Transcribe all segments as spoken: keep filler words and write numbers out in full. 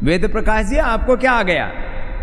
वेद प्रकाश जी आपको क्या आ गया?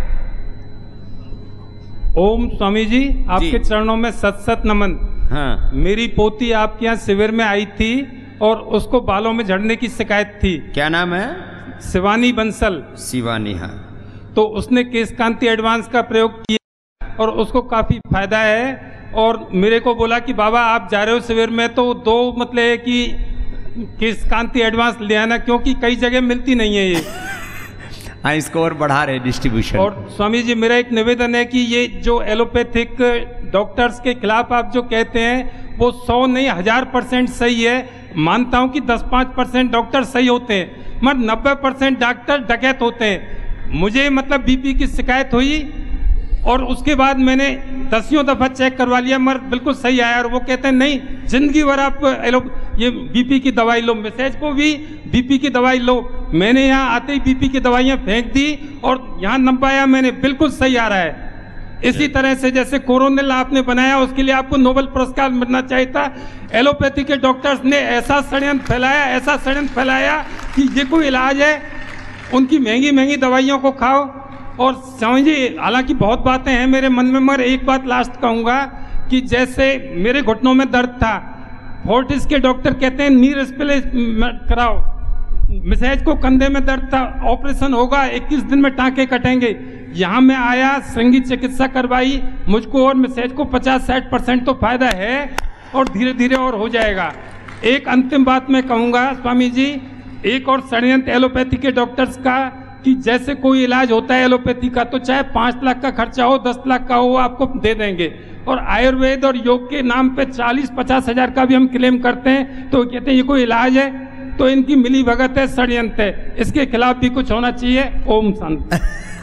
ओम स्वामी जी, आपके चरणों में सत सत नमन। हाँ। मेरी पोती आपके यहाँ शिविर में आई थी और उसको बालों में झड़ने की शिकायत थी। क्या नाम है? शिवानी बंसल। शिवानी, हाँ। तो उसने केश कांति एडवांस का प्रयोग किया और उसको काफी फायदा है। और मेरे को बोला कि बाबा आप जा रहे हो शिविर में तो दो मतलब है कि केश कांति एडवांस ले आना, क्योंकि कई जगह मिलती नहीं है ये। हाँ, इसको और बढ़ा रहे डिस्ट्रीब्यूशन। और स्वामी जी मेरा एक निवेदन है कि ये जो एलोपैथिक डॉक्टर्स के खिलाफ आप जो कहते हैं वो सौ नहीं हजार परसेंट सही है। मानता हूँ कि दस पाँच परसेंट डॉक्टर सही होते हैं, मगर नब्बे परसेंट डॉक्टर डकैत होते हैं। मुझे मतलब बीपी की शिकायत हुई और उसके बाद मैंने दसियों दफा चेक करवा लिया, मगर बिल्कुल सही आया। और वो कहते हैं नहीं, जिंदगी भर आप एलो ये बीपी की दवाई लो, मैसेज को भी बीपी की दवाई लो। मैंने यहाँ आते ही बीपी की दवाइयाँ फेंक दी और यहाँ नंपाया मैंने, बिल्कुल सही आ रहा है। इसी तरह से जैसे कोरोनिल आपने बनाया, उसके लिए आपको नोबेल पुरस्कार मिलना चाहिए था। एलोपैथी के डॉक्टर्स ने ऐसा षड्यंत्र फैलाया, ऐसा षड्यंत्र फैलाया कि ये कोई इलाज है। उनकी महंगी महंगी दवाइयों को खाओ। और स्वामी जी हालांकि बहुत बातें हैं मेरे मन में, मगर एक बात लास्ट कहूँगा कि जैसे मेरे घुटनों में दर्द था, फोर्टिस के डॉक्टर कहते हैं नी रिप्लेसमेंट कराओ। मिसेज को कंधे में दर्द था, ऑपरेशन होगा, इक्कीस दिन में टाँके कटेंगे। यहाँ मैं आया, संगीत चिकित्सा करवाई, मुझको और मिसेज को पचास साठ परसेंट तो फायदा है और धीरे धीरे और हो जाएगा। एक अंतिम बात मैं कहूँगा स्वामी जी, एक और षड्यंत्र एलोपैथी के डॉक्टर्स का कि जैसे कोई इलाज होता है एलोपैथी का तो चाहे पाँच लाख का खर्चा हो, दस लाख का हो, आपको दे देंगे। और आयुर्वेद और योग के नाम पे चालीस पचास हजार का भी हम क्लेम करते हैं, तो कहते हैं ये कोई इलाज है, तो इनकी मिली भगत है, षड्यंत्र है। इसके खिलाफ भी कुछ होना चाहिए। ओम शांति।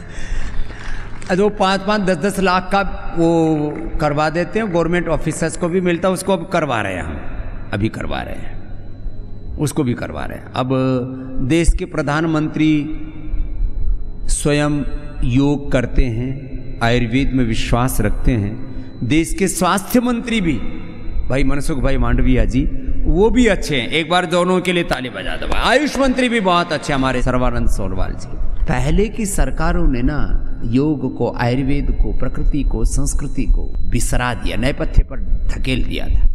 जो पाँच पाँच दस दस लाख का वो करवा देते हैं, गवर्नमेंट ऑफिसर्स को भी मिलता है, उसको अब करवा रहे हैं हम, अभी करवा रहे हैं, उसको भी करवा रहे हैं। अब देश के प्रधानमंत्री स्वयं योग करते हैं, आयुर्वेद में विश्वास रखते हैं। देश के स्वास्थ्य मंत्री भी भाई मनसुख भाई मांडविया जी, वो भी अच्छे हैं। एक बार दोनों के लिए ताली बजा दो। आयुष मंत्री भी बहुत अच्छे हमारे सर्वानंद सोनवाल जी। पहले की सरकारों ने ना योग को, आयुर्वेद को, प्रकृति को, संस्कृति को बिसरा दिया, नए पत्थे पर धकेल दिया था।